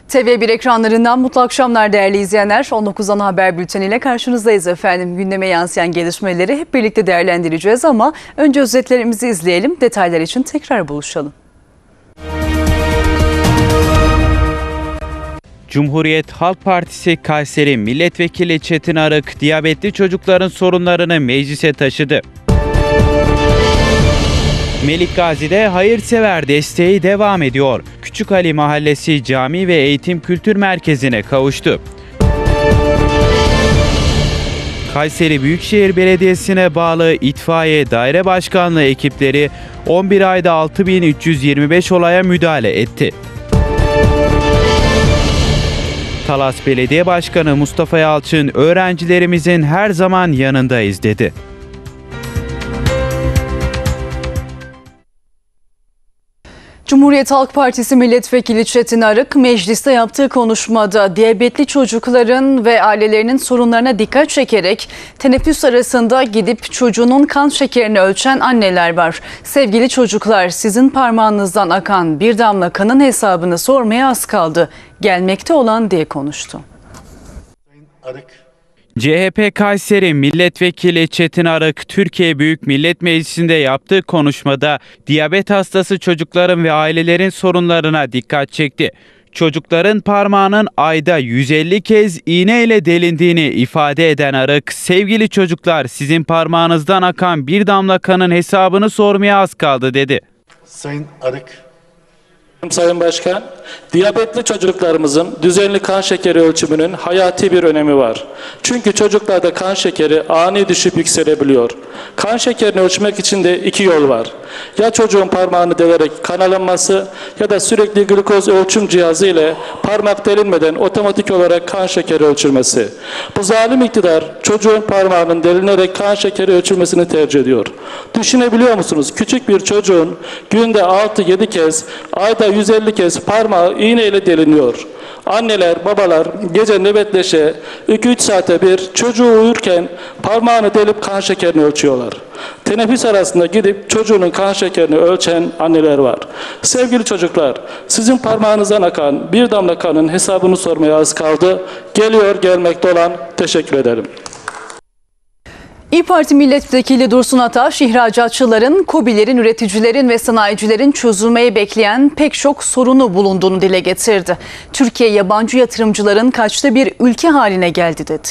TV1 ekranlarından mutlu akşamlar değerli izleyenler. 19 ana haber bülteniyle karşınızdayız efendim. Gündeme yansıyan gelişmeleri hep birlikte değerlendireceğiz ama önce özetlerimizi izleyelim. Detaylar için tekrar buluşalım. Cumhuriyet Halk Partisi Kayseri Milletvekili Çetin Arık, diyabetli çocukların sorunlarını meclise taşıdı. Melikgazi'de hayırsever desteği devam ediyor. Küçük Ali Mahallesi Cami ve Eğitim Kültür Merkezi'ne kavuştu. Kayseri Büyükşehir Belediyesi'ne bağlı İtfaiye Daire Başkanlığı ekipleri 11 ayda 6.325 olaya müdahale etti. Talas Belediye Başkanı Mustafa Yalçın, öğrencilerimizin her zaman yanındayız dedi. Cumhuriyet Halk Partisi Milletvekili Çetin Arık, mecliste yaptığı konuşmada diyabetli çocukların ve ailelerinin sorunlarına dikkat çekerek teneffüs arasında gidip çocuğunun kan şekerini ölçen anneler var. Sevgili çocuklar, sizin parmağınızdan akan bir damla kanın hesabını sormaya az kaldı. Gelmekte olan diye konuştu. CHP Kayseri Milletvekili Çetin Arık, Türkiye Büyük Millet Meclisi'nde yaptığı konuşmada diyabet hastası çocukların ve ailelerin sorunlarına dikkat çekti. Çocukların parmağının ayda 150 kez iğneyle delindiğini ifade eden Arık, sevgili çocuklar, sizin parmağınızdan akan bir damla kanın hesabını sormaya az kaldı dedi. Sayın Arık. Sayın Başkan, diyabetli çocuklarımızın düzenli kan şekeri ölçümünün hayati bir önemi var. Çünkü çocuklarda kan şekeri ani düşüp yükselebiliyor. Kan şekerini ölçmek için de iki yol var. Ya çocuğun parmağını delerek kan alınması ya da sürekli glukoz ölçüm cihazı ile parmak delinmeden otomatik olarak kan şekeri ölçülmesi. Bu zalim iktidar çocuğun parmağının delinerek kan şekeri ölçülmesini tercih ediyor. Düşünebiliyor musunuz? Küçük bir çocuğun günde 6-7 kez, ayda 150 kez parmağı iğneyle deliniyor. Anneler, babalar gece nöbetleşe 2-3 saate bir çocuğu uyurken parmağını delip kan şekerini ölçüyorlar. Teneffüs arasında gidip çocuğunun kan şekerini ölçen anneler var. Sevgili çocuklar, sizin parmağınızdan akan bir damla kanın hesabını sormaya az kaldı. Geliyor, gelmekte olan. Teşekkür ederim. İYİ Parti Milletvekili Dursun Ataş, ihracatçıların, KOBİ'lerin, üreticilerin ve sanayicilerin çözülmeyi bekleyen pek çok sorunu bulunduğunu dile getirdi. Türkiye yabancı yatırımcıların kaçtığı bir ülke haline geldi dedi.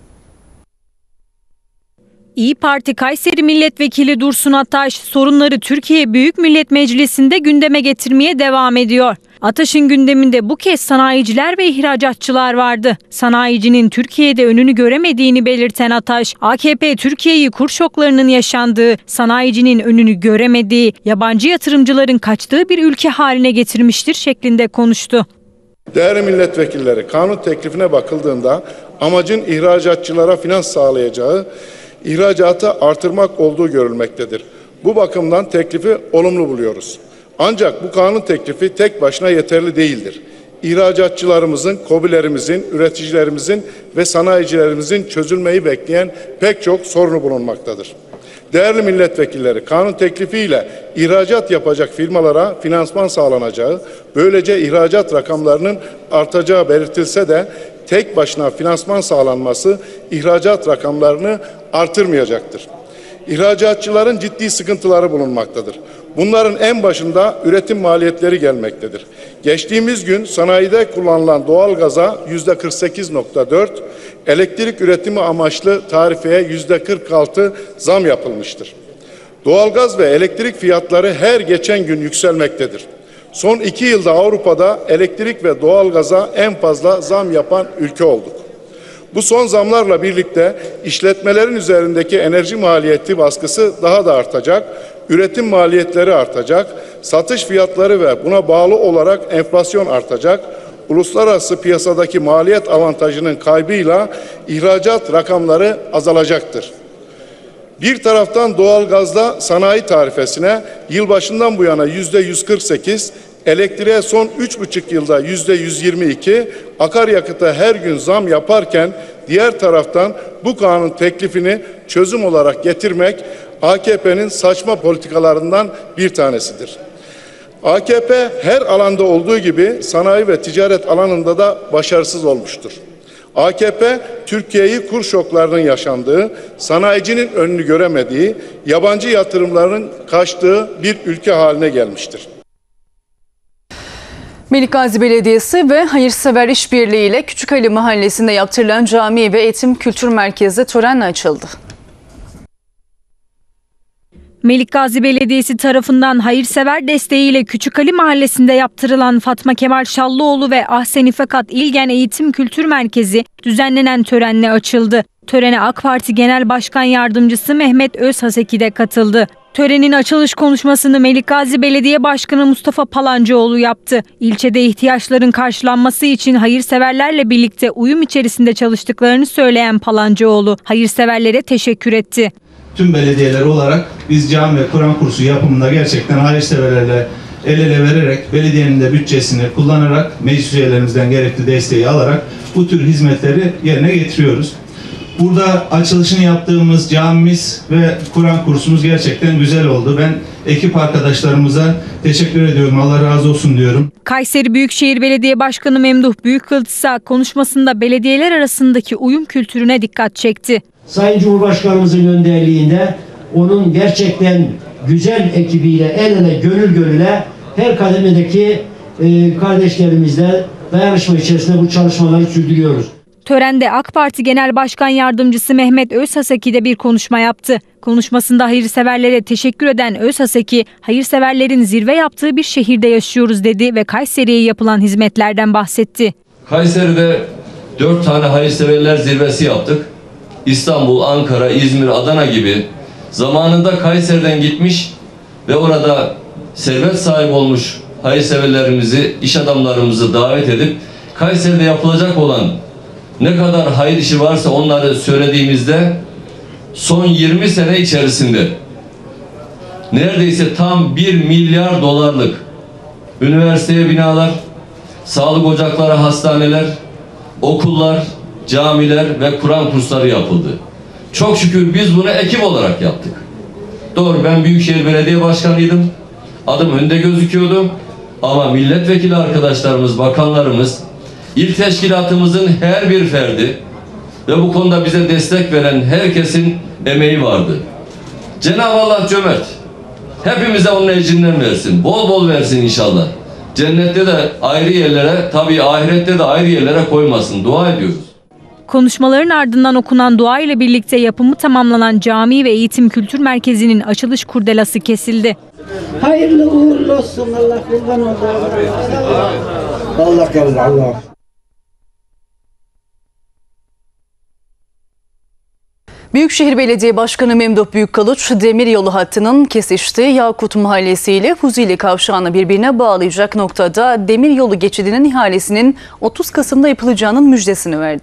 İYİ Parti Kayseri Milletvekili Dursun Ataş, sorunları Türkiye Büyük Millet Meclisi'nde gündeme getirmeye devam ediyor. Ataş'ın gündeminde bu kez sanayiciler ve ihracatçılar vardı. Sanayicinin Türkiye'de önünü göremediğini belirten Ataş, AKP Türkiye'yi kur şoklarının yaşandığı, sanayicinin önünü göremediği, yabancı yatırımcıların kaçtığı bir ülke haline getirmiştir şeklinde konuştu. Değerli milletvekilleri, kanun teklifine bakıldığında amacın ihracatçılara finans sağlayacağı, ihracatı artırmak olduğu görülmektedir. Bu bakımdan teklifi olumlu buluyoruz. Ancak bu kanun teklifi tek başına yeterli değildir. İhracatçılarımızın, KOBİ'lerimizin, üreticilerimizin ve sanayicilerimizin çözülmeyi bekleyen pek çok sorunu bulunmaktadır. Değerli milletvekilleri, kanun teklifiyle ihracat yapacak firmalara finansman sağlanacağı, böylece ihracat rakamlarının artacağı belirtilse de tek başına finansman sağlanması ihracat rakamlarını artırmayacaktır. İhracatçıların ciddi sıkıntıları bulunmaktadır. Bunların en başında üretim maliyetleri gelmektedir. Geçtiğimiz gün sanayide kullanılan doğalgaza %48,4, elektrik üretimi amaçlı tarifeye %46 zam yapılmıştır. Doğalgaz ve elektrik fiyatları her geçen gün yükselmektedir. Son 2 yılda Avrupa'da elektrik ve doğalgaza en fazla zam yapan ülke olduk. Bu son zamlarla birlikte işletmelerin üzerindeki enerji maliyeti baskısı daha da artacak, üretim maliyetleri artacak, satış fiyatları ve buna bağlı olarak enflasyon artacak, uluslararası piyasadaki maliyet avantajının kaybıyla ihracat rakamları azalacaktır. Bir taraftan doğalgazda sanayi tarifesine yılbaşından bu yana %148, elektriğe son 3,5 yılda %122, akaryakıta her gün zam yaparken diğer taraftan bu kanun teklifini çözüm olarak getirmek AKP'nin saçma politikalarından bir tanesidir. AKP her alanda olduğu gibi sanayi ve ticaret alanında da başarısız olmuştur. AKP, Türkiye'yi kur şoklarının yaşandığı, sanayicinin önünü göremediği, yabancı yatırımların kaçtığı bir ülke haline gelmiştir. Melikgazi Belediyesi ve Hayırsever İşbirliği ile Küçükali Mahallesi'nde yaptırılan cami ve eğitim kültür merkezi törenle açıldı. Melikgazi Belediyesi tarafından hayırsever desteğiyle Küçükali Mahallesi'nde yaptırılan Fatma Kemal Şallıoğlu ve Ahsen Fakat İlgen Eğitim Kültür Merkezi düzenlenen törenle açıldı. Törene AK Parti Genel Başkan Yardımcısı Mehmet Özhaseki de katıldı. Törenin açılış konuşmasını Melikgazi Belediye Başkanı Mustafa Palancıoğlu yaptı. İlçede ihtiyaçların karşılanması için hayırseverlerle birlikte uyum içerisinde çalıştıklarını söyleyen Palancıoğlu hayırseverlere teşekkür etti. Tüm belediyeler olarak biz cami ve Kur'an kursu yapımında gerçekten hayırseverlerle el ele vererek, belediyenin de bütçesini kullanarak, meclis üyelerimizden gerekli desteği alarak bu tür hizmetleri yerine getiriyoruz. Burada açılışını yaptığımız camimiz ve Kur'an kursumuz gerçekten güzel oldu. Ben ekip arkadaşlarımıza teşekkür ediyorum. Allah razı olsun diyorum. Kayseri Büyükşehir Belediye Başkanı Memduh Büyükkılıç ise konuşmasında belediyeler arasındaki uyum kültürüne dikkat çekti. Sayın Cumhurbaşkanımızın önderliğinde onun gerçekten güzel ekibiyle el ele gönül gönüle her kademedeki kardeşlerimizle dayanışma içerisinde bu çalışmaları sürdürüyoruz. Törende AK Parti Genel Başkan Yardımcısı Mehmet Özhaseki de bir konuşma yaptı. Konuşmasında hayırseverlere teşekkür eden Özhaseki, hayırseverlerin zirve yaptığı bir şehirde yaşıyoruz dedi ve Kayseri'ye yapılan hizmetlerden bahsetti. Kayseri'de 4 tane hayırseverler zirvesi yaptık. İstanbul, Ankara, İzmir, Adana gibi zamanında Kayseri'den gitmiş ve orada servet sahibi olmuş hayırseverlerimizi, iş adamlarımızı davet edip Kayseri'de yapılacak olan ne kadar hayır işi varsa onları söylediğimizde son 20 sene içerisinde neredeyse tam 1 milyar dolarlık üniversiteye binalar, sağlık ocakları, hastaneler, okullar, camiler ve Kur'an kursları yapıldı. Çok şükür biz bunu ekip olarak yaptık. Doğru, ben Büyükşehir Belediye Başkanıydım. Adım önde gözüküyordu. Ama milletvekili arkadaşlarımız, bakanlarımız, İl teşkilatımızın her bir ferdi ve bu konuda bize destek veren herkesin emeği vardı. Cenab-ı Allah cömert. Hepimize onun ecrinden versin. Bol bol versin inşallah. Cennette de ayrı yerlere, tabii ahirette de ayrı yerlere koymasın. Dua ediyoruz. Konuşmaların ardından okunan dua ile birlikte yapımı tamamlanan cami ve eğitim kültür merkezinin açılış kurdelası kesildi. Hayırlı uğurlu olsun. Allah kurban olsun. Allah kabul Allah. Büyükşehir Belediye Başkanı Memduh Büyükkılıç, demiryolu hattının kesiştiği Yakut Mahallesi ile Fuzuli Kavşağı'nı birbirine bağlayacak noktada demiryolu geçidinin ihalesinin 30 Kasım'da yapılacağının müjdesini verdi.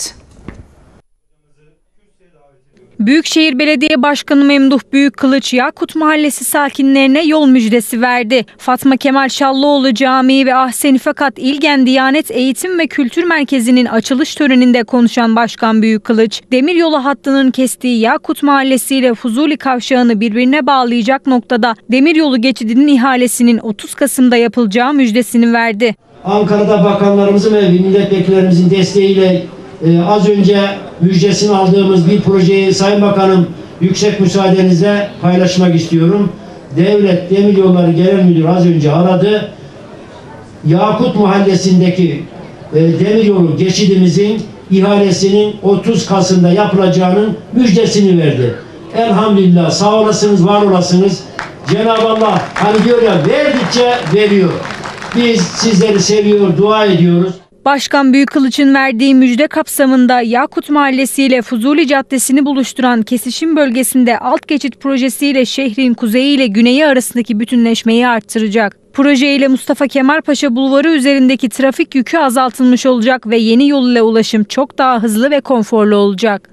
Büyükşehir Belediye Başkanı Memduh Büyükkılıç, Yakut Mahallesi sakinlerine yol müjdesi verdi. Fatma Kemal Şallıoğlu Camii ve Ahsen Fakat İlgen Diyanet Eğitim ve Kültür Merkezi'nin açılış töreninde konuşan Başkan Büyükkılıç, demiryolu hattının kestiği Yakut Mahallesi ile Fuzuli Kavşağı'nı birbirine bağlayacak noktada demiryolu geçidinin ihalesinin 30 Kasım'da yapılacağı müjdesini verdi. Ankara'da bakanlarımızın ve milletvekillerimizin desteğiyle az önce müjdesini aldığımız bir projeyi Sayın Bakanım yüksek müsaadenizle paylaşmak istiyorum. Devlet Demiryolları Genel Müdürü az önce aradı. Yakut Mahallesi'ndeki demiryolu geçidimizin ihalesinin 30 Kasım'da yapılacağının müjdesini verdi. Elhamdülillah, sağ olasınız, var olasınız. Cenab-ı Allah hani diyor ya, verdikçe veriyor. Biz sizleri seviyor, dua ediyoruz. Başkan Büyükkılıç'ın verdiği müjde kapsamında Yakut Mahallesi ile Fuzuli Caddesi'ni buluşturan kesişim bölgesinde alt geçit projesiyle şehrin kuzeyi ile güneyi arasındaki bütünleşmeyi arttıracak. Projeyle Mustafa Kemal Paşa Bulvarı üzerindeki trafik yükü azaltılmış olacak ve yeni yol ile ulaşım çok daha hızlı ve konforlu olacak.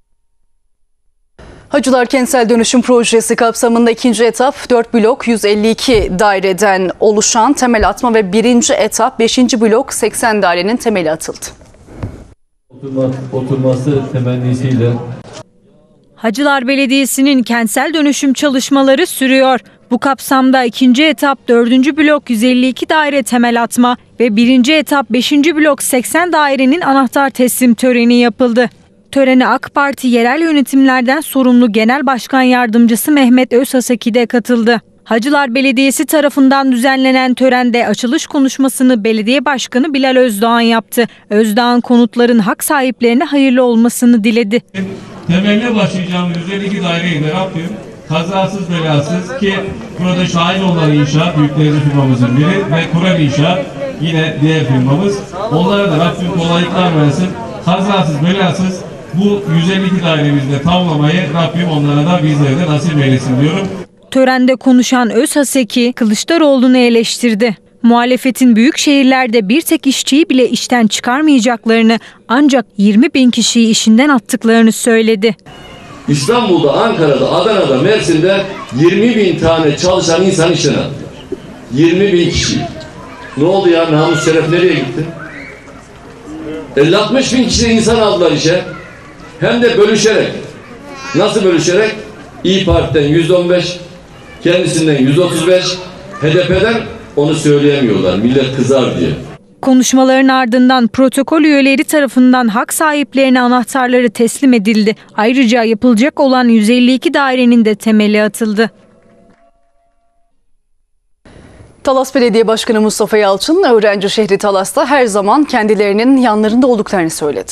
Hacılar Kentsel Dönüşüm Projesi kapsamında ikinci etap 4 blok 152 daireden oluşan temel atma ve birinci etap 5. blok 80 dairenin temeli atıldı. Oturması temennisiyle. Hacılar Belediyesi'nin kentsel dönüşüm çalışmaları sürüyor. Bu kapsamda 2. etap 4. blok 152 daire temel atma ve 1. etap 5. blok 80 dairenin anahtar teslim töreni yapıldı. Törene AK Parti yerel yönetimlerden sorumlu Genel Başkan Yardımcısı Mehmet Özhaseki de katıldı. Hacılar Belediyesi tarafından düzenlenen törende açılış konuşmasını Belediye Başkanı Bilal Özdağan yaptı. Özdağan konutların hak sahiplerine hayırlı olmasını diledi. Temeline başlayacağım 152 daireyi de Rabbim kazasız belasız ki burada şahin olan inşaat büyükleri firmamızın biri ve Kural İnşaat yine diğer firmamız. Onlara da Rabbim kolaylıklar versin. Kazasız belasız bu 152 dairemizde tamamlamayı Rabbim onlara da bizlere de nasip eylesin diyorum. Törende konuşan Özhaseki Kılıçdaroğlu'nu eleştirdi. Muhalefetin büyük şehirlerde bir tek işçiyi bile işten çıkarmayacaklarını ancak 20.000 kişiyi işinden attıklarını söyledi. İstanbul'da, Ankara'da, Adana'da, Mersin'de 20.000 tane çalışan insan işten attılar. 20.000 kişi. Ne oldu ya? Namus şeref nereye gitti? 50-60 bin kişi insan aldılar işe. Hem de bölüşerek. Nasıl bölüşerek? İYİ Parti'den %15, kendisinden %35, HDP'den onu söyleyemiyorlar. Millet kızar diye. Konuşmaların ardından protokol üyeleri tarafından hak sahiplerine anahtarları teslim edildi. Ayrıca yapılacak olan 152 dairenin de temeli atıldı. Talas Belediye Başkanı Mustafa Yalçın, öğrenci şehri Talas'ta her zaman kendilerinin yanlarında olduklarını söyledi.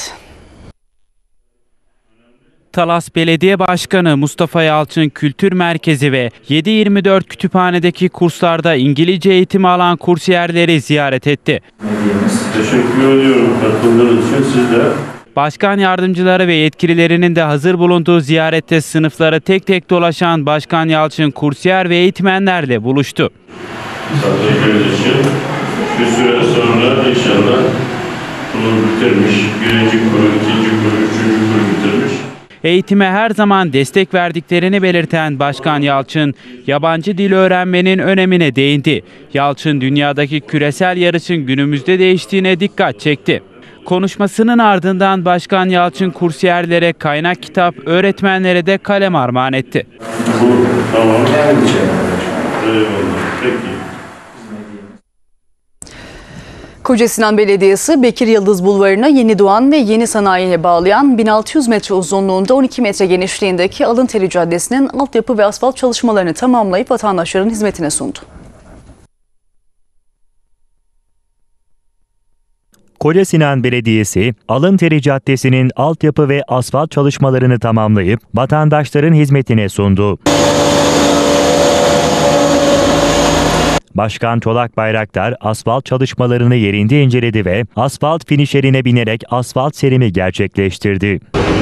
Talas Belediye Başkanı Mustafa Yalçın Kültür Merkezi ve 7/24 kütüphanedeki kurslarda İngilizce eğitimi alan kursiyerleri ziyaret etti. Teşekkür ediyorum katıldığınız için siz de. Başkan yardımcıları ve yetkililerinin de hazır bulunduğu ziyarette sınıfları tek tek dolaşan Başkan Yalçın kursiyer ve eğitmenlerle buluştu. Sadece için bir süre sonra inşallah bunu bitirmiş. 1. kuru, 2. kuru, 3. kuru bitirmiş. Eğitime her zaman destek verdiklerini belirten Başkan Yalçın, yabancı dil öğrenmenin önemine değindi. Yalçın, dünyadaki küresel yarışın günümüzde değiştiğine dikkat çekti. Konuşmasının ardından Başkan Yalçın kursiyerlere kaynak kitap, öğretmenlere de kalem armağan etti. Bu tamam. Eyvallah. Peki. Kocasinan Belediyesi Bekir Yıldız Bulvarı'na Yeni Doğan ve Yeni Sanayi'ye bağlayan 1600 metre uzunluğunda 12 metre genişliğindeki Alınteri Caddesi'nin altyapı ve asfalt çalışmalarını tamamlayıp vatandaşların hizmetine sundu. Kocasinan Belediyesi, Alınteri Caddesi'nin altyapı ve asfalt çalışmalarını tamamlayıp vatandaşların hizmetine sundu. Başkan Çolak Bayraktar asfalt çalışmalarını yerinde inceledi ve asfalt finişerine binerek asfalt serimi gerçekleştirdi.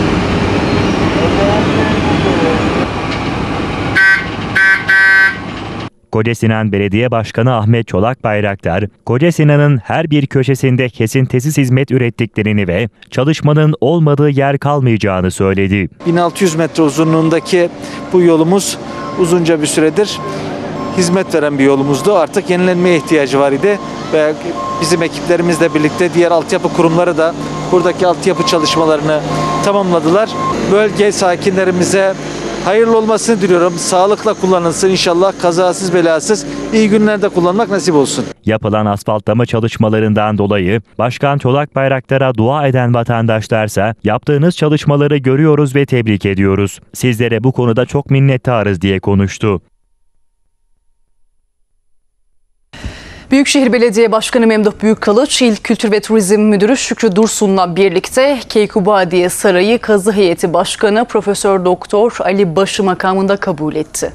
Kocasinan Belediye Başkanı Ahmet Çolak Bayraktar, Kocasinan'ın her bir köşesinde kesintisiz hizmet ürettiklerini ve çalışmanın olmadığı yer kalmayacağını söyledi. 1600 metre uzunluğundaki bu yolumuz uzunca bir süredir hizmet veren bir yolumuzdu. Artık yenilenmeye ihtiyacı var idi ve bizim ekiplerimizle birlikte diğer altyapı kurumları da buradaki altyapı çalışmalarını tamamladılar. Bölge sakinlerimize hayırlı olmasını diliyorum. Sağlıkla kullanılsın inşallah, kazasız belasız, iyi günlerde kullanmak nasip olsun. Yapılan asfaltlama çalışmalarından dolayı Başkan Çolak Bayraktar'a dua eden vatandaşlarsa yaptığınız çalışmaları görüyoruz ve tebrik ediyoruz. Sizlere bu konuda çok minnettarız diye konuştu. Büyükşehir Belediye Başkanı Memduh Büyükkılıç, İl Kültür ve Turizm Müdürü Şükrü Dursun'la birlikte Keykubadiye Sarayı Kazı Heyeti Başkanı Profesör Doktor Ali Baş'ı makamında kabul etti.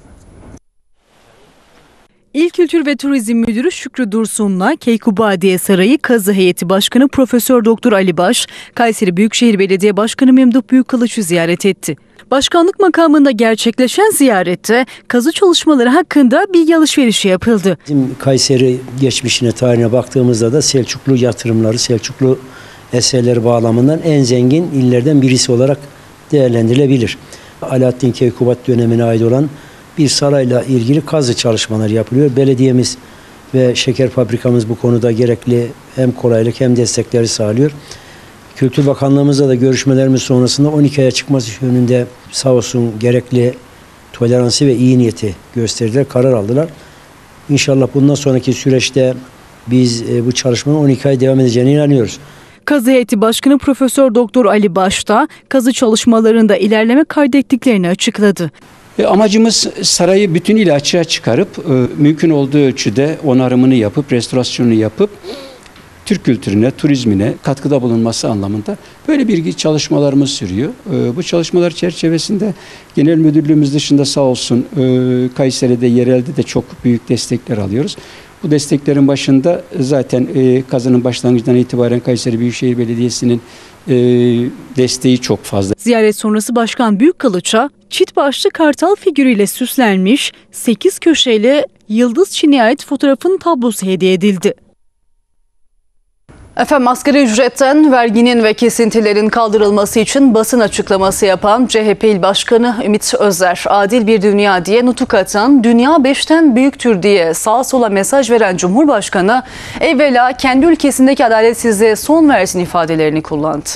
İl Kültür ve Turizm Müdürü Şükrü Dursun'la Keykubadiye Sarayı Kazı Heyeti Başkanı Profesör Doktor Ali Baş, Kayseri Büyükşehir Belediye Başkanı Memduh Büyükkılıç'ı ziyaret etti. Başkanlık makamında gerçekleşen ziyarette kazı çalışmaları hakkında bilgi alışverişi yapıldı. Bizim Kayseri geçmişine, tarihine baktığımızda da Selçuklu yatırımları, Selçuklu eserleri bağlamından en zengin illerden birisi olarak değerlendirilebilir. Alaaddin Keykubat dönemine ait olan bir sarayla ilgili kazı çalışmaları yapılıyor. Belediyemiz ve şeker fabrikamız bu konuda gerekli hem kolaylık hem destekleri sağlıyor. Kültür Bakanlığımızla da görüşmelerimiz sonrasında 12 aya çıkması yönünde sağ olsun gerekli toleransı ve iyi niyeti gösterdiler, karar aldılar. İnşallah bundan sonraki süreçte biz bu çalışmanın 12 ay devam edeceğine inanıyoruz. Kazı Heyeti Başkanı Profesör Doktor Ali Başta kazı çalışmalarında ilerleme kaydettiklerini açıkladı. Amacımız sarayı bütünüyle açığa çıkarıp mümkün olduğu ölçüde onarımını yapıp restorasyonunu yapıp Türk kültürüne, turizmine katkıda bulunması anlamında böyle bir çalışmalarımız sürüyor. Bu çalışmalar çerçevesinde Genel Müdürlüğümüz dışında sağ olsun Kayseri'de, yerelde de çok büyük destekler alıyoruz. Bu desteklerin başında zaten kazının başlangıcından itibaren Kayseri Büyükşehir Belediyesi'nin desteği çok fazla. Ziyaret sonrası Başkan Büyükkılıç'a çit başlı kartal figürüyle süslenmiş 8 köşeli Yıldız Çin'e ait fotoğrafın tablosu hediye edildi. Efendim, asgari ücretten verginin ve kesintilerin kaldırılması için basın açıklaması yapan CHP İl Başkanı Ümit Özer, adil bir dünya diye nutuk atan, dünya 5'ten büyüktür diye sağa sola mesaj veren Cumhurbaşkanı, evvela kendi ülkesindeki adaletsizliğe son versin ifadelerini kullandı.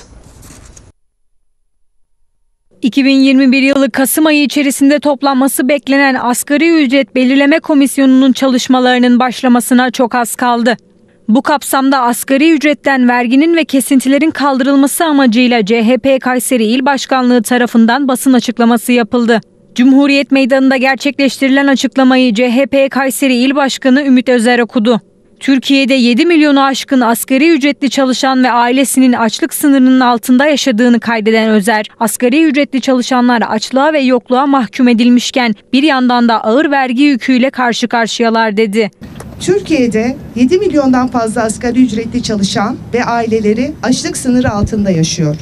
2021 yılı Kasım ayı içerisinde toplanması beklenen Asgari Ücret Belirleme Komisyonu'nun çalışmalarının başlamasına çok az kaldı. Bu kapsamda asgari ücretten verginin ve kesintilerin kaldırılması amacıyla CHP Kayseri İl Başkanlığı tarafından basın açıklaması yapıldı. Cumhuriyet Meydanı'nda gerçekleştirilen açıklamayı CHP Kayseri İl Başkanı Ümit Özer okudu. Türkiye'de 7 milyonu aşkın asgari ücretli çalışan ve ailesinin açlık sınırının altında yaşadığını kaydeden Özer, asgari ücretli çalışanlar açlığa ve yokluğa mahkum edilmişken bir yandan da ağır vergi yüküyle karşı karşıyalar dedi. Türkiye'de 7 milyondan fazla asgari ücretli çalışan ve aileleri açlık sınırı altında yaşıyor.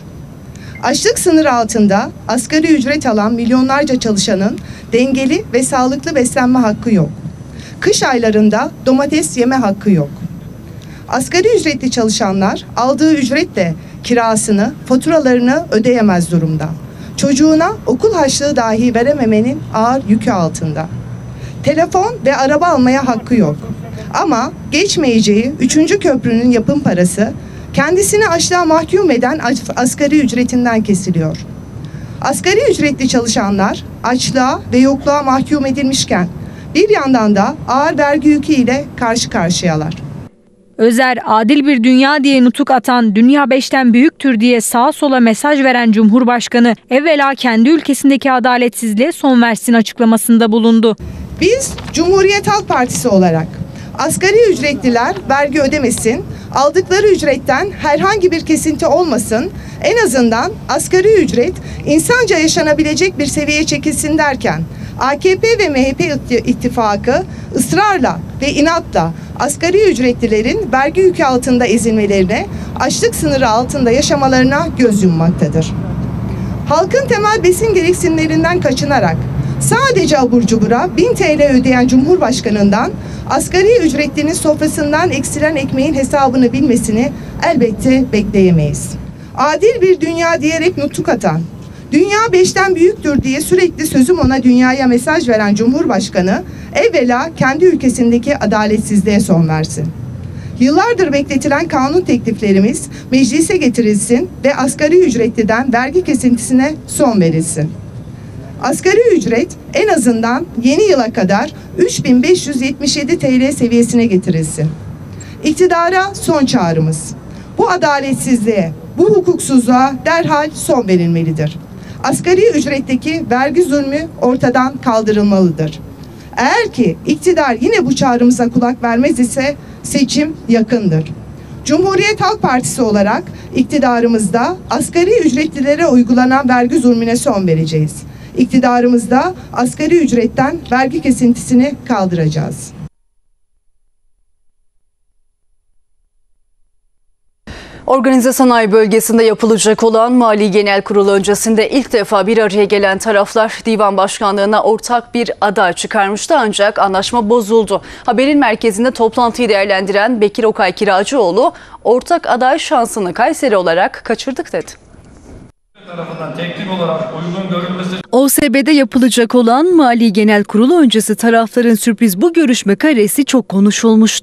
Açlık sınırı altında asgari ücret alan milyonlarca çalışanın dengeli ve sağlıklı beslenme hakkı yok. Kış aylarında domates yeme hakkı yok. Asgari ücretli çalışanlar aldığı ücretle kirasını, faturalarını ödeyemez durumda. Çocuğuna okul harçlığı dahi verememenin ağır yükü altında. Telefon ve araba almaya hakkı yok. Ama geçmeyeceği 3. köprünün yapım parası kendisini açlığa mahkum eden asgari ücretinden kesiliyor. Asgari ücretli çalışanlar açlığa ve yokluğa mahkum edilmişken bir yandan da ağır vergi yükü ile karşı karşıyalar. Özer, adil bir dünya diye nutuk atan, dünya 5'ten büyüktür diye sağa sola mesaj veren Cumhurbaşkanı, evvela kendi ülkesindeki adaletsizliğe son versin açıklamasında bulundu. Biz Cumhuriyet Halk Partisi olarak asgari ücretliler vergi ödemesin, aldıkları ücretten herhangi bir kesinti olmasın, en azından asgari ücret insanca yaşanabilecek bir seviyeye çekilsin derken, AKP ve MHP ittifakı ısrarla ve inatla asgari ücretlilerin vergi yükü altında ezilmelerine, açlık sınırı altında yaşamalarına göz yummaktadır. Halkın temel besin gereksinimlerinden kaçınarak sadece abur cubura 1000 TL ödeyen Cumhurbaşkanı'ndan asgari ücretlinin sofrasından eksilen ekmeğin hesabını bilmesini elbette bekleyemeyiz. Adil bir dünya diyerek nutuk atan, dünya 5'ten büyüktür diye sürekli sözüm ona dünyaya mesaj veren Cumhurbaşkanı, evvela kendi ülkesindeki adaletsizliğe son versin. Yıllardır bekletilen kanun tekliflerimiz meclise getirilsin ve asgari ücretliden vergi kesintisine son verilsin. Asgari ücret en azından yeni yıla kadar 3577 TL seviyesine getirilsin. İktidara son çağrımız. Bu adaletsizliğe, bu hukuksuzluğa derhal son verilmelidir. Asgari ücretteki vergi zulmü ortadan kaldırılmalıdır. Eğer ki iktidar yine bu çağrımıza kulak vermez ise seçim yakındır. Cumhuriyet Halk Partisi olarak iktidarımızda asgari ücretlilere uygulanan vergi zulmüne son vereceğiz. İktidarımızda asgari ücretten vergi kesintisini kaldıracağız. Organize sanayi bölgesinde yapılacak olan Mali Genel Kurul öncesinde ilk defa bir araya gelen taraflar divan başkanlığına ortak bir aday çıkarmıştı, ancak anlaşma bozuldu. Haberin merkezinde toplantıyı değerlendiren Bekir Okay Kiracıoğlu, ortak aday şansını Kayseri olarak kaçırdık dedi. Tarafından teknik olarak uygun görülmesi... OSB'de yapılacak olan Mali Genel Kurulu öncesi tarafların sürpriz bu görüşme karesi çok konuşulmuştu.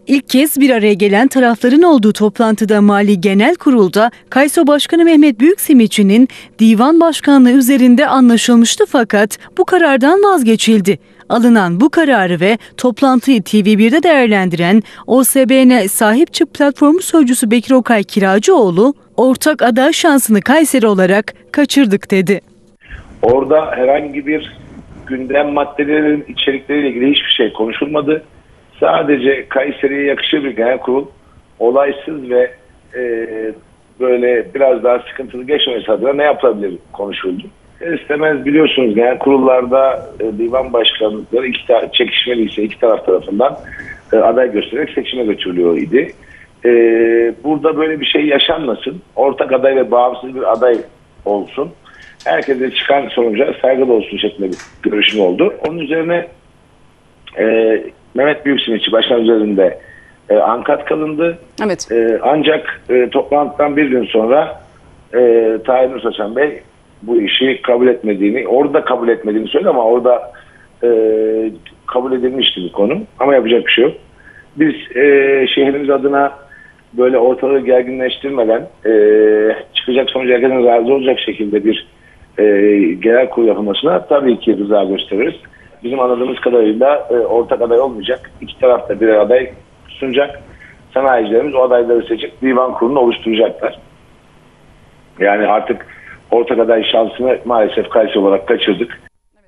İlk kez bir araya gelen tarafların olduğu toplantıda Mali Genel Kurul'da KAYSO Başkanı Mehmet Büyüksimitçi'nin divan başkanlığı üzerinde anlaşılmıştı fakat bu karardan vazgeçildi. Alınan bu kararı ve toplantıyı TV1'de değerlendiren OSBN Sahip Çık platformu sözcüsü Bekir Okay Kiracıoğlu, ortak aday şansını Kayseri olarak kaçırdık dedi. Orada herhangi bir gündem maddelerinin içerikleriyle ilgili hiçbir şey konuşulmadı. Sadece Kayseri'ye yakışır bir genel kurul, olaysız ve böyle biraz daha sıkıntılı geçmemesi adına ne yapılabilir konuşuldu. İstemez biliyorsunuz genel kurullarda divan başkanlıkları çekişmeliyse iki taraf tarafından aday göstererek seçime götürülüyor idi. Burada böyle bir şey yaşanmasın. Ortak aday ve bağımsız bir aday olsun. Herkese çıkan sonuca saygılı olsun şeklinde bir görüşüm oldu. Onun üzerine Mehmet Büyüksimitçi başkan üzerinde ankat kalındı. Evet. Ancak toplantıdan bir gün sonra Tahir Nursaçan Bey bu işi kabul etmediğini, orada kabul etmediğini söyledi ama orada kabul edilmişti bir konu. Ama yapacak bir şey yok. Biz şehrimiz adına böyle ortalığı gerginleştirmeden çıkacak sonucu herkesin razı olacak şekilde bir genel kurul yapılmasına tabii ki rıza gösteririz. Bizim anladığımız kadarıyla ortak aday olmayacak. İki taraf da bir aday sunacak. Sanayicilerimiz o adayları seçip divan kurulunu oluşturacaklar. Yani artık ortak aday şansını maalesef Kayseri olarak kaçırdık.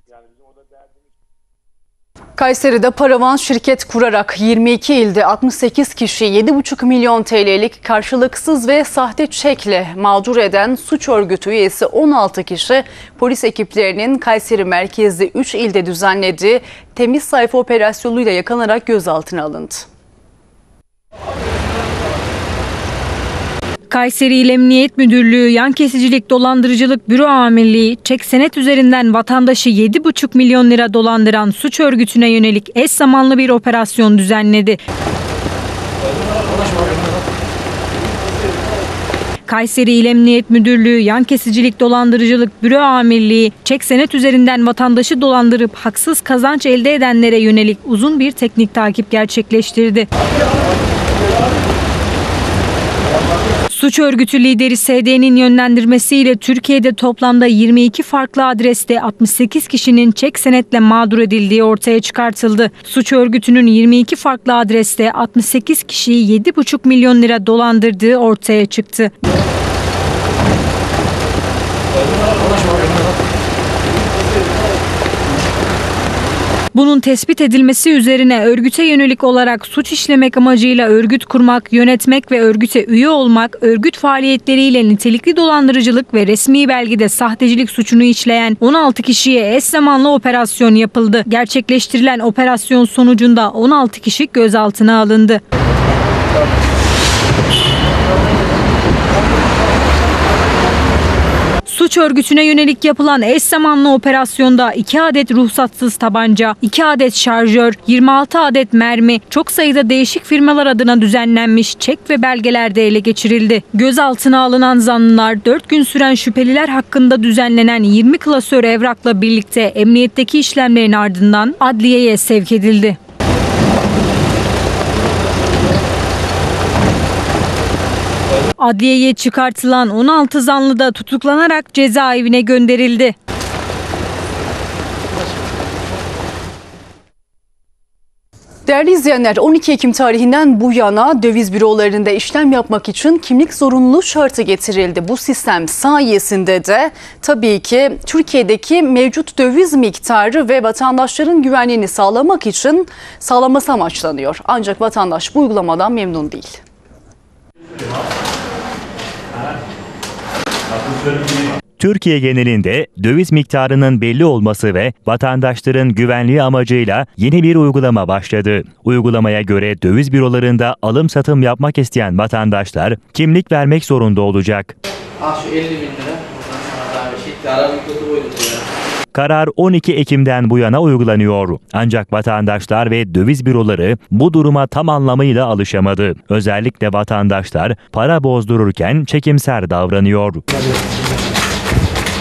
Kayseri'de paravan şirket kurarak 22 ilde 68 kişi 7,5 milyon TL'lik karşılıksız ve sahte çekle mağdur eden suç örgütü üyesi 16 kişi polis ekiplerinin Kayseri merkezli 3 ilde düzenlediği temiz sayfa operasyonuyla yakalanarak gözaltına alındı. Kayseri İl Emniyet Müdürlüğü Yan Kesicilik Dolandırıcılık Büro Amirliği, çek senet üzerinden vatandaşı 7,5 milyon lira dolandıran suç örgütüne yönelik eş zamanlı bir operasyon düzenledi. Kayseri İl Emniyet Müdürlüğü Yan Kesicilik Dolandırıcılık Büro Amirliği, çek senet üzerinden vatandaşı dolandırıp haksız kazanç elde edenlere yönelik uzun bir teknik takip gerçekleştirdi. Suç örgütü lideri SD'nin yönlendirmesiyle Türkiye'de toplamda 22 farklı adreste 68 kişinin çek senetle mağdur edildiği ortaya çıkartıldı. Suç örgütünün 22 farklı adreste 68 kişiyi 7,5 milyon lira dolandırdığı ortaya çıktı. Bunun tespit edilmesi üzerine örgüte yönelik olarak suç işlemek amacıyla örgüt kurmak, yönetmek ve örgüte üye olmak, örgüt faaliyetleriyle nitelikli dolandırıcılık ve resmi belgede sahtecilik suçunu işleyen 16 kişiye eş zamanlı operasyon yapıldı. Gerçekleştirilen operasyon sonucunda 16 kişi gözaltına alındı. Suç örgütüne yönelik yapılan eş zamanlı operasyonda 2 adet ruhsatsız tabanca, 2 adet şarjör, 26 adet mermi, çok sayıda değişik firmalar adına düzenlenmiş çek ve belgeler de ele geçirildi. Gözaltına alınan zanlılar 4 gün süren şüpheliler hakkında düzenlenen 20 klasör evrakla birlikte emniyetteki işlemlerin ardından adliyeye sevk edildi. Adliyeye çıkartılan 16 zanlı da tutuklanarak cezaevine gönderildi. Değerli izleyenler, 12 Ekim tarihinden bu yana döviz bürolarında işlem yapmak için kimlik zorunluluğu şartı getirildi. Bu sistem sayesinde de tabii ki Türkiye'deki mevcut döviz miktarı ve vatandaşların güvenliğini sağlaması amaçlanıyor. Ancak vatandaş bu uygulamadan memnun değil. Türkiye genelinde döviz miktarının belli olması ve vatandaşların güvenliği amacıyla yeni bir uygulama başladı. Uygulamaya göre döviz bürolarında alım satım yapmak isteyen vatandaşlar kimlik vermek zorunda olacak. Şu 50 bin lira. Karar 12 Ekim'den bu yana uygulanıyor. Ancak vatandaşlar ve döviz büroları bu duruma tam anlamıyla alışamadı. Özellikle vatandaşlar para bozdururken çekimser davranıyor.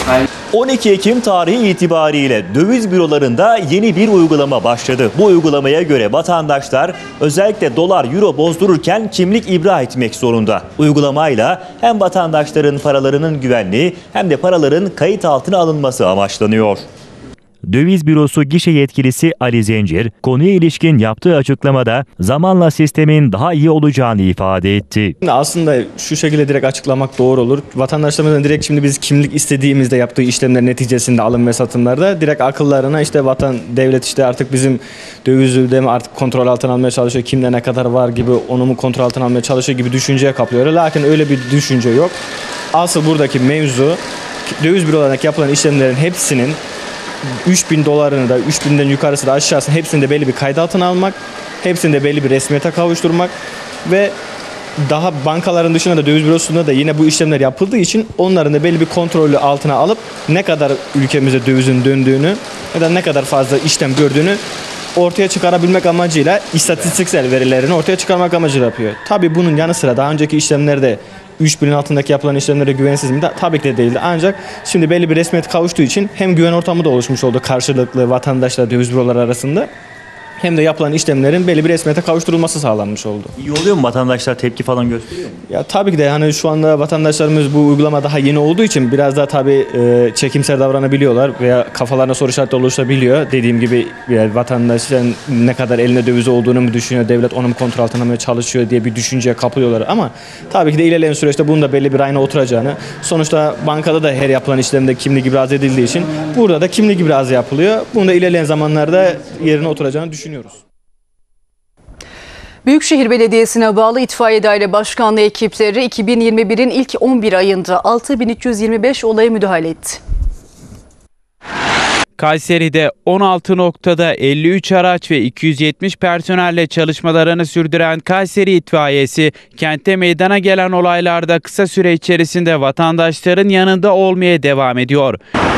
12 Ekim tarihi itibariyle döviz bürolarında yeni bir uygulama başladı. Bu uygulamaya göre vatandaşlar özellikle dolar, euro bozdururken kimlik ibra etmek zorunda. Uygulamayla hem vatandaşların paralarının güvenliği hem de paraların kayıt altına alınması amaçlanıyor. Döviz bürosu gişe yetkilisi Ali Zencir, konuya ilişkin yaptığı açıklamada zamanla sistemin daha iyi olacağını ifade etti. Aslında şu şekilde direkt açıklamak doğru olur. Vatandaşlarımızdan direkt şimdi biz kimlik istediğimizde yaptığı işlemler neticesinde alım ve satımlarda direkt akıllarına işte devlet işte artık bizim dövizde mi artık kontrol altına almaya çalışıyor, kimde ne kadar var gibi onu mu kontrol altına almaya çalışıyor gibi düşünceye kaplıyor. Lakin öyle bir düşünce yok. Asıl buradaki mevzu döviz bürolarındaki yapılan işlemlerin hepsinin 3.000 dolarını da 3.000'den yukarısı da aşağısı hepsini de belli bir kayıt altına almak, hepsini de belli bir resmiyete kavuşturmak ve daha bankaların dışında da döviz bürosunda da yine bu işlemler yapıldığı için onların da belli bir kontrolü altına alıp ne kadar ülkemize dövizin döndüğünü ya da ne kadar fazla işlem gördüğünü ortaya çıkarabilmek amacıyla istatistiksel verilerini ortaya çıkarmak amacıyla yapıyor. Tabii bunun yanı sıra daha önceki işlemlerde 3.000'in altındaki yapılan işlemlere güvensiz mi? Tabii ki de değildi. Ancak şimdi belli bir resmiyet kavuştuğu için hem güven ortamı da oluşmuş oldu karşılıklı vatandaşla döviz büroları arasında. Hem de yapılan işlemlerin belli bir resmiyete kavuşturulması sağlanmış oldu. İyi oluyor mu? Vatandaşlar tepki falan gösteriyor mu? Ya tabii ki de hani şu anda vatandaşlarımız bu uygulama daha yeni olduğu için biraz daha tabii çekimser davranabiliyorlar veya kafalarına soru işareti oluşabiliyor. Dediğim gibi vatandaşların ne kadar eline döviz olduğunu mu düşünüyor, devlet onu mu kontrol altına almaya çalışıyor diye bir düşünceye kapılıyorlar. Ama tabii ki de ilerleyen süreçte bunun da belli bir rayına oturacağını, sonuçta bankada da her yapılan işlemde kimlik ibraz edildiği için burada da kimlik ibrazı yapılıyor. Bunu da ilerleyen zamanlarda yerine oturacağını düşünüyoruz. Büyükşehir Belediyesi'ne bağlı İtfaiye Daire Başkanlığı ekipleri 2021'in ilk 11 ayında 6325 olaya müdahale etti. Kayseri'de 16 noktada 53 araç ve 270 personelle çalışmalarını sürdüren Kayseri İtfaiyesi, kentte meydana gelen olaylarda kısa süre içerisinde vatandaşların yanında olmaya devam ediyor.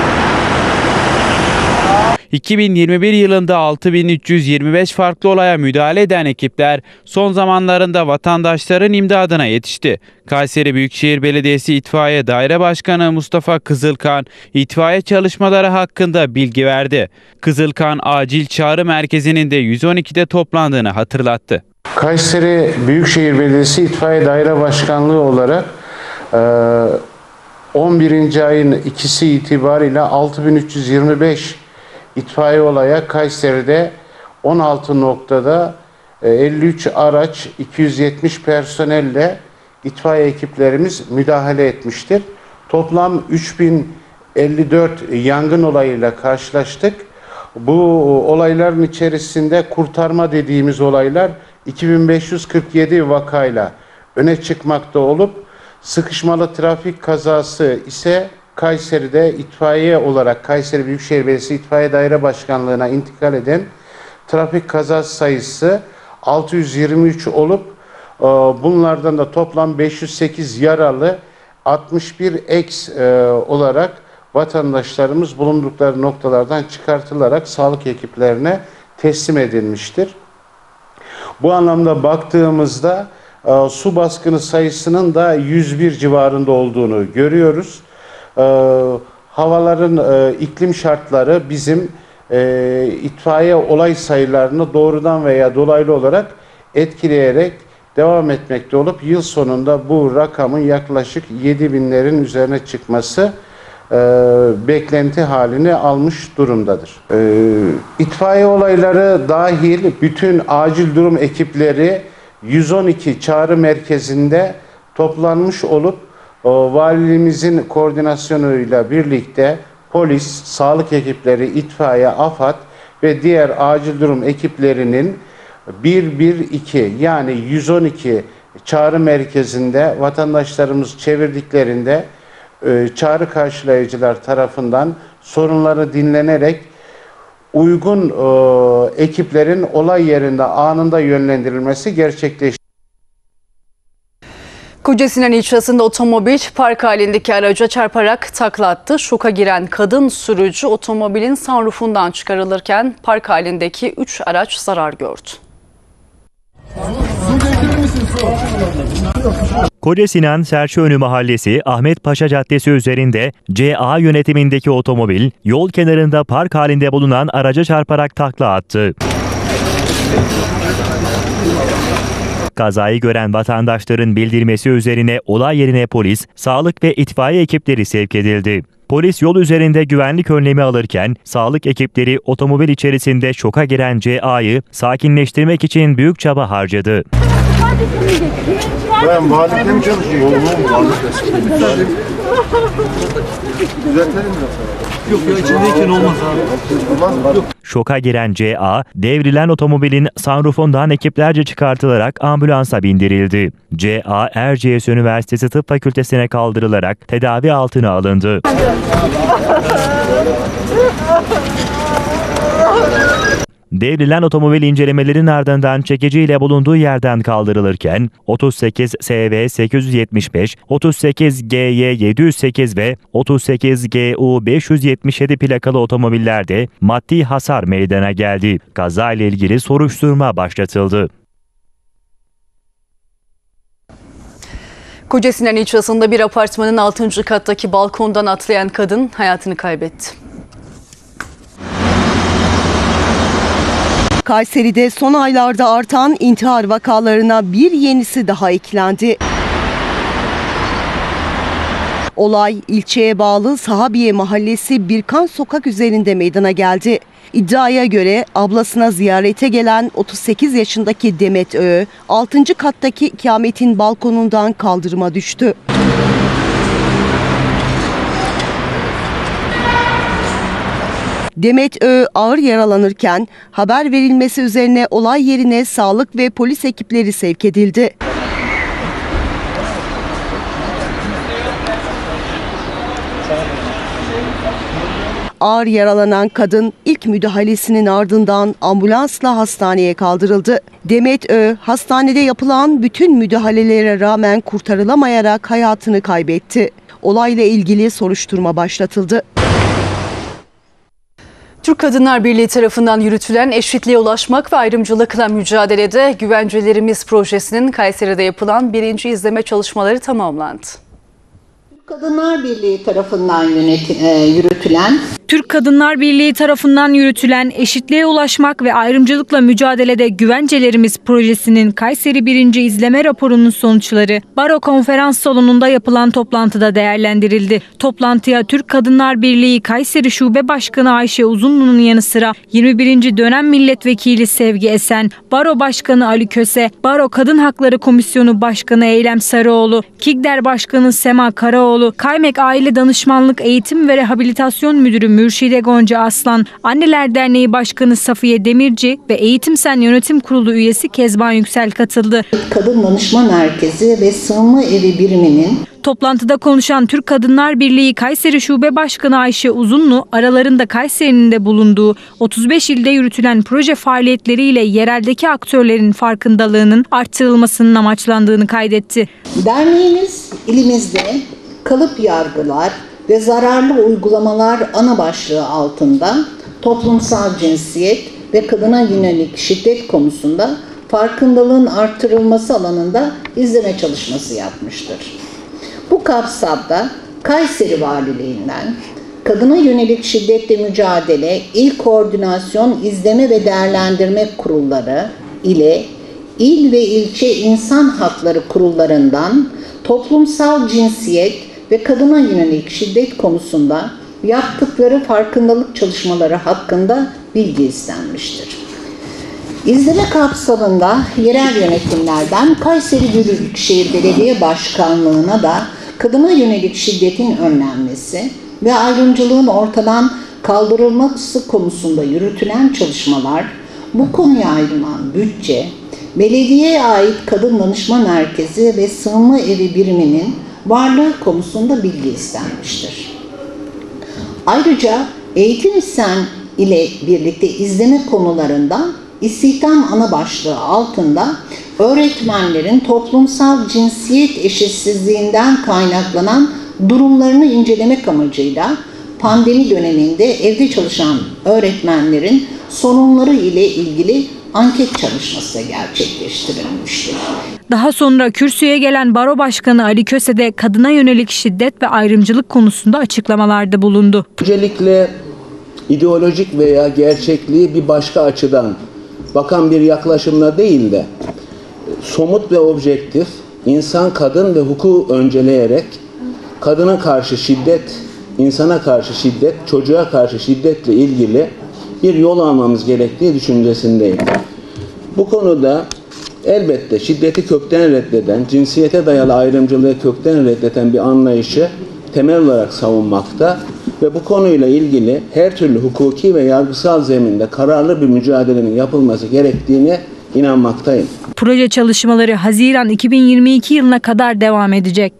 2021 yılında 6325 farklı olaya müdahale eden ekipler son zamanlarında vatandaşların imdadına yetişti. Kayseri Büyükşehir Belediyesi İtfaiye Daire Başkanı Mustafa Kızılkan, itfaiye çalışmaları hakkında bilgi verdi. Kızılkan, acil çağrı merkezinin de 112'de toplandığını hatırlattı. Kayseri Büyükşehir Belediyesi İtfaiye Daire Başkanlığı olarak 11. ayın 2'si itibariyle 6325 itfaiye olaya Kayseri'de 16 noktada 53 araç, 270 personelle itfaiye ekiplerimiz müdahale etmiştir. Toplam 3054 yangın olayıyla karşılaştık. Bu olayların içerisinde kurtarma dediğimiz olaylar 2547 vakayla öne çıkmakta olup sıkışmalı trafik kazası ise Kayseri'de itfaiye olarak Kayseri Büyükşehir Belediyesi İtfaiye Daire Başkanlığı'na intikal eden trafik kazası sayısı 623 olup bunlardan da toplam 508 yaralı 61 eks olarak vatandaşlarımız bulundukları noktalardan çıkartılarak sağlık ekiplerine teslim edilmiştir. Bu anlamda baktığımızda su baskını sayısının da 101 civarında olduğunu görüyoruz. Havaların iklim şartları bizim itfaiye olay sayılarını doğrudan veya dolaylı olarak etkileyerek devam etmekte olup yıl sonunda bu rakamın yaklaşık 7000'lerin üzerine çıkması beklenti halini almış durumdadır. İtfaiye olayları dahil bütün acil durum ekipleri 112 çağrı merkezinde toplanmış olup valiliğimizin koordinasyonuyla birlikte polis, sağlık ekipleri, itfaiye, AFAD ve diğer acil durum ekiplerinin 112 yani 112 çağrı merkezinde vatandaşlarımız çevirdiklerinde çağrı karşılayıcılar tarafından sorunları dinlenerek uygun ekiplerin olay yerinde anında yönlendirilmesi gerçekleşti. Kocaesinan ilçesinde otomobil park halindeki araca çarparak takla attı. Şoka giren kadın sürücü otomobilin sunroofundan çıkarılırken park halindeki 3 araç zarar gördü. Su getirir misin? Koca Sinan Serçeönü Mahallesi Ahmet Paşa Caddesi üzerinde CA yönetimindeki otomobil yol kenarında park halinde bulunan araca çarparak takla attı. Kazayı gören vatandaşların bildirmesi üzerine olay yerine polis, sağlık ve itfaiye ekipleri sevk edildi. Polis yol üzerinde güvenlik önlemi alırken sağlık ekipleri otomobil içerisinde şoka giren CA'yı sakinleştirmek için büyük çaba harcadı. Ben valilikte mi çalışıyorum? Yok ya içindeyken olmaz abi. Şoka giren CA, devrilen otomobilin sunroofundan ekiplerce çıkartılarak ambulansa bindirildi. CA, Erciyes Üniversitesi Tıp Fakültesine kaldırılarak tedavi altına alındı. Devrilen otomobil incelemelerin ardından çekiciyle bulunduğu yerden kaldırılırken 38 SV 875, 38 GY 708 ve 38 GU 577 plakalı otomobillerde maddi hasar meydana geldi. Kazayla ilgili soruşturma başlatıldı. Koca Sinan ilçesinde bir apartmanın 6. kattaki balkondan atlayan kadın hayatını kaybetti. Kayseri'de son aylarda artan intihar vakalarına bir yenisi daha eklendi. Olay ilçeye bağlı Sahabiye Mahallesi Birkan Sokak üzerinde meydana geldi. İddiaya göre ablasına ziyarete gelen 38 yaşındaki Demet Ö, 6. kattaki ikametin balkonundan kaldırıma düştü. Demet Ö ağır yaralanırken haber verilmesi üzerine olay yerine sağlık ve polis ekipleri sevk edildi. Ağır yaralanan kadın ilk müdahalesinin ardından ambulansla hastaneye kaldırıldı. Demet Ö hastanede yapılan bütün müdahalelere rağmen kurtarılamayarak hayatını kaybetti. Olayla ilgili soruşturma başlatıldı. Türk Kadınlar Birliği tarafından yürütülen eşitliğe ulaşmak ve ayrımcılıkla mücadelede Güvencelerimiz projesinin Kayseri'de yapılan 1. izleme çalışmaları tamamlandı. Kadınlar Birliği tarafından yürütülen Türk Kadınlar Birliği tarafından yürütülen eşitliğe ulaşmak ve ayrımcılıkla mücadelede Güvencelerimiz projesinin Kayseri 1. izleme raporunun sonuçları Baro Konferans Salonu'nda yapılan toplantıda değerlendirildi. Toplantıya Türk Kadınlar Birliği Kayseri Şube Başkanı Ayşe Uzunlu'nun yanı sıra 21. dönem milletvekili Sevgi Esen, Baro Başkanı Ali Köse, Baro Kadın Hakları Komisyonu Başkanı Eylem Sarıoğlu, KİGDER Başkanı Sema Karaoğlu, Kaymek Aile Danışmanlık Eğitim ve Rehabilitasyon Müdürü Mürşide Gonca Aslan, Anneler Derneği Başkanı Safiye Demirci ve Eğitim Sen Yönetim Kurulu üyesi Kezban Yüksel katıldı. Kadın Danışma Merkezi ve Sığınma Evi biriminin Toplantıda konuşan Türk Kadınlar Birliği Kayseri Şube Başkanı Ayşe Uzunlu, aralarında Kayseri'nin de bulunduğu 35 ilde yürütülen proje faaliyetleriyle yereldeki aktörlerin farkındalığının artırılmasının amaçlandığını kaydetti. Derneğimiz ilimizde kalıp yargılar ve zararlı uygulamalar ana başlığı altında toplumsal cinsiyet ve kadına yönelik şiddet konusunda farkındalığın artırılması alanında izleme çalışması yapmıştır. Bu kapsamda Kayseri Valiliğinden Kadına Yönelik Şiddetle Mücadele İl Koordinasyon İzleme ve Değerlendirme Kurulları ile İl ve İlçe İnsan Hakları Kurullarından toplumsal cinsiyet ve kadına yönelik şiddet konusunda yaptıkları farkındalık çalışmaları hakkında bilgi istenmiştir. İzleme kapsamında yerel yönetimlerden Kayseri Büyükşehir Belediye Başkanlığı'na da kadına yönelik şiddetin önlenmesi ve ayrımcılığın ortadan kaldırılması konusunda yürütülen çalışmalar, bu konuya ayrılan bütçe, belediyeye ait Kadın Danışma Merkezi ve Sığınma Evi biriminin varlığı konusunda bilgi istenmiştir. Ayrıca Eğitim Sen ile birlikte izleme konularında istihdam ana başlığı altında öğretmenlerin toplumsal cinsiyet eşitsizliğinden kaynaklanan durumlarını incelemek amacıyla pandemi döneminde evde çalışan öğretmenlerin sorunları ile ilgili anket çalışması da gerçekleştirilmiştir. Daha sonra kürsüye gelen Baro Başkanı Ali Köse de kadına yönelik şiddet ve ayrımcılık konusunda açıklamalarda bulundu. Öncelikle ideolojik veya gerçekliği bir başka açıdan bakan bir yaklaşımla değil de somut ve objektif, insan, kadın ve hukuku önceleyerek kadına karşı şiddet, insana karşı şiddet, çocuğa karşı şiddetle ilgili bir yol almamız gerektiği düşüncesindeyim. Bu konuda elbette şiddeti kökten reddeden, cinsiyete dayalı ayrımcılığı kökten reddeden bir anlayışı temel olarak savunmakta ve bu konuyla ilgili her türlü hukuki ve yargısal zeminde kararlı bir mücadelenin yapılması gerektiğine inanmaktayım. Proje çalışmaları Haziran 2022 yılına kadar devam edecek.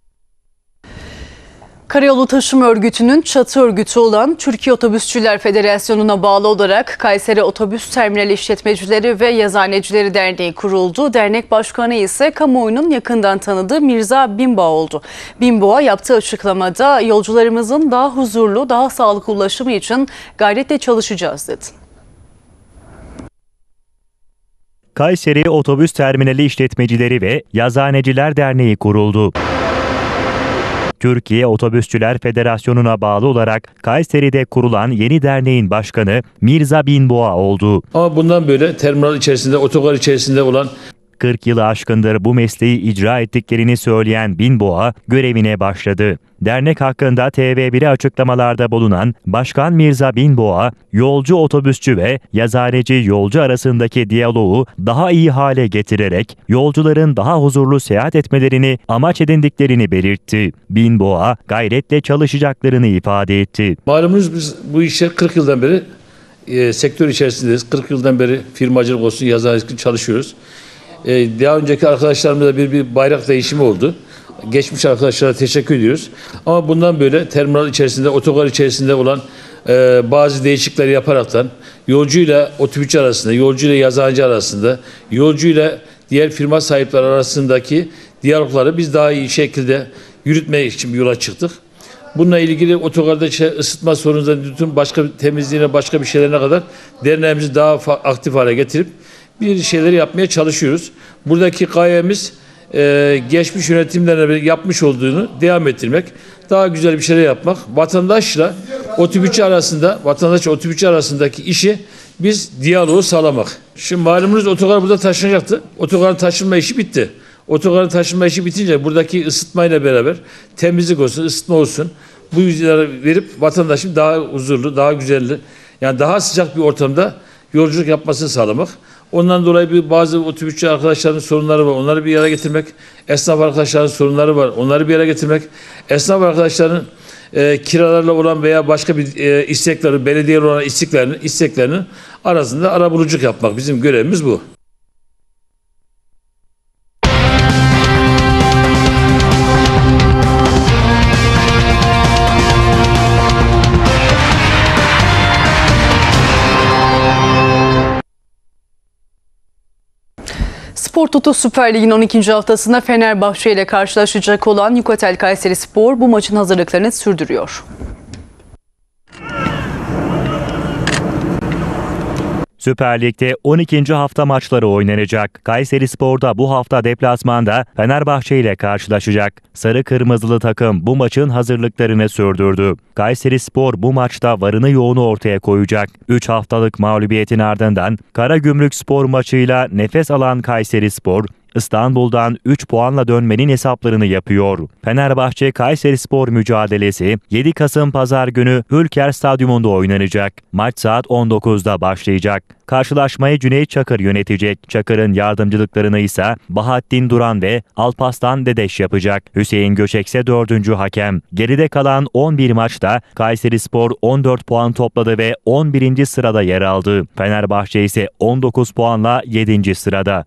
Karayolu Taşıma Örgütü'nün çatı örgütü olan Türkiye Otobüsçüler Federasyonu'na bağlı olarak Kayseri Otobüs Terminali İşletmecileri ve Yazıhanecileri Derneği kuruldu. Dernek başkanı ise kamuoyunun yakından tanıdığı Mirza Binboğa oldu. Binboğa yaptığı açıklamada yolcularımızın daha huzurlu, daha sağlıklı ulaşımı için gayretle çalışacağız dedi. Kayseri Otobüs Terminali İşletmecileri ve Yazıhaneciler Derneği kuruldu. Türkiye Otobüsçüler Federasyonu'na bağlı olarak Kayseri'de kurulan yeni derneğin başkanı Mirza Binboğa oldu. Ama bundan böyle terminal içerisinde, otogar içerisinde olan 40 yılı aşkındır bu mesleği icra ettiklerini söyleyen Binboğa görevine başladı. Dernek hakkında TV1'e açıklamalarda bulunan Başkan Mirza Binboğa, yolcu otobüsçü ve yazıhaneci yolcu arasındaki diyaloğu daha iyi hale getirerek yolcuların daha huzurlu seyahat etmelerini amaç edindiklerini belirtti. Binboğa gayretle çalışacaklarını ifade etti. Malumunuz biz bu işe 40 yıldan beri sektör içerisindeyiz. 40 yıldan beri firmacılık olsun, yazıhanecilik çalışıyoruz. Daha önceki arkadaşlarımızla bir bayrak değişimi oldu. Geçmiş arkadaşlara teşekkür ediyoruz. Ama bundan böyle terminal içerisinde, otogar içerisinde olan bazı değişiklikler yaparaktan yolcuyla otobüsçü arasında, yolcuyla yazıhaneci arasında, yolcuyla diğer firma sahipleri arasındaki diyalogları biz daha iyi şekilde yürütmek için bir yola çıktık. Bununla ilgili otogarda ısıtma sorunundan tutun başka temizliğine, başka bir şeylerine kadar derneğimizi daha aktif hale getirip bir şeyleri yapmaya çalışıyoruz. Buradaki gayemiz geçmiş yönetimlerle yapmış olduğunu devam ettirmek, daha güzel bir şeyler yapmak, vatandaşla otobüsçü arasındaki işi biz diyaloğu sağlamak. Şimdi malumunuz otogar burada taşınacaktı. Otogarın taşınma işi bitti. Otogarın taşınma işi bitince buradaki ısıtmayla beraber temizlik olsun, ısıtma olsun, bu yüzleri verip vatandaşın daha huzurlu, daha güzelli, yani daha sıcak bir ortamda yolculuk yapmasını sağlamak. Ondan dolayı bazı otobüsçü arkadaşların sorunları var. Onları bir araya getirmek. Esnaf arkadaşların sorunları var. Onları bir araya getirmek. Esnaf arkadaşların kiralarla olan veya başka bir istekleri, belediyeyle olan isteklerinin arasında arabuluculuk yapmak. Bizim görevimiz bu. Spor Toto Süper Lig'in 12. haftasında Fenerbahçe ile karşılaşacak olan Yukatel Kayserispor bu maçın hazırlıklarını sürdürüyor. Süper Lig'de 12. hafta maçları oynanacak. Kayserispor'da bu hafta deplasmanda Fenerbahçe ile karşılaşacak. Sarı kırmızılı takım bu maçın hazırlıklarını sürdürdü. Kayserispor bu maçta varını yoğunu ortaya koyacak. 3 haftalık mağlubiyetin ardından Karagümrükspor maçıyla nefes alan Kayserispor, İstanbul'dan 3 puanla dönmenin hesaplarını yapıyor. Fenerbahçe Kayserispor mücadelesi 7 Kasım Pazar günü Hülker Stadyumunda oynanacak. Maç saat 19'da başlayacak. Karşılaşmayı Cüneyt Çakır yönetecek. Çakır'ın yardımcılıklarını ise Bahattin Duran ve Alparslan Dedeş yapacak. Hüseyin Göçek ise 4. hakem. Geride kalan 11 maçta Kayserispor 14 puan topladı ve 11. sırada yer aldı. Fenerbahçe ise 19 puanla 7. sırada.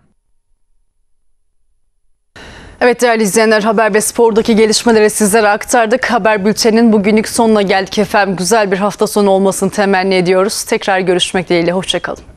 Evet değerli izleyenler, haber ve spordaki gelişmeleri sizlere aktardık. Haber bülteninin bugünlük sonuna geldik efendim. Güzel bir hafta sonu olmasını temenni ediyoruz. Tekrar görüşmek dileğiyle. Hoşça kalın.